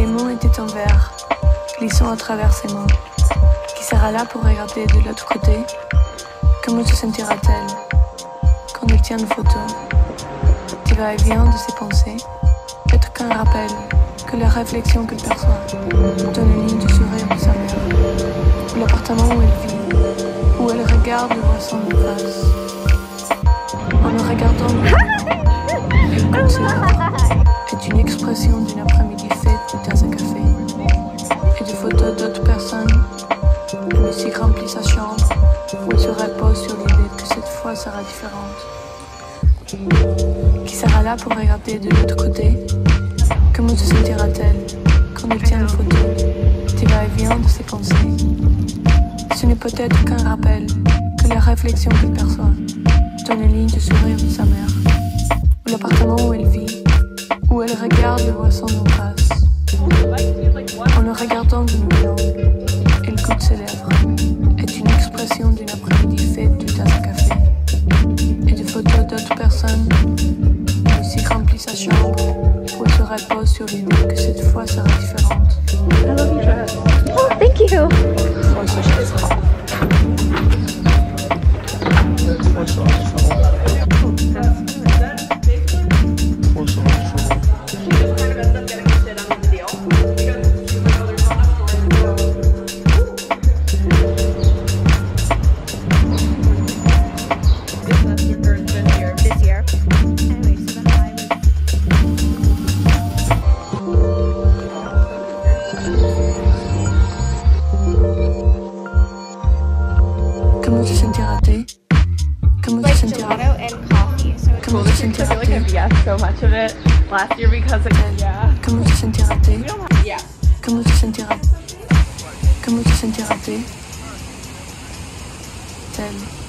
les mots étaient en verre, glissant à travers ses mains. Qui sera là pour regarder de l'autre côté? Comment se sentira-t-elle quand elle tient une photo qui va et vient de ses pensées? Peut-être qu'un rappel que la réflexion qu'elle perçoit donne une ligne de sourire de sa mère, ou l'appartement où elle vit, où elle regarde le voisin en face. En le regardant, elle goûte ses lèvres, est une expression d'une après-midi faite de tasse à café et de photos d'autres personnes. La musique remplit sa chambre où elle se repose sur l'idée que cette fois sera différente. Qui sera là pour regarder de l'autre côté? Comment se sentira-t-elle quand elle tient une photo qui va et vient de ses pensées? Ce n'est peut-être qu'un rappel que la réflexion qu'elle perçoit donne une ligne de sourire de sa mère, ou l'appartement où elle vit, où elle regarde le voisin en face. En le regardant d'une viande, elle goûte ses lèvres, est une expression d'une après-midi faite de tasse à café et de photos d'autres personnes. La musique remplit sa chambre où elle se repose sur l'idée que cette fois sera différente. I love your dress. Oh, thank you. Comment se sentira-t-elle? Comment se sentira-t-elle? Comment se sentira-t-elle? So much of it last year because of Comment se sentira-t-elle? yeah. Comment se sentira-t-elle? Comment se sentira-t-elle?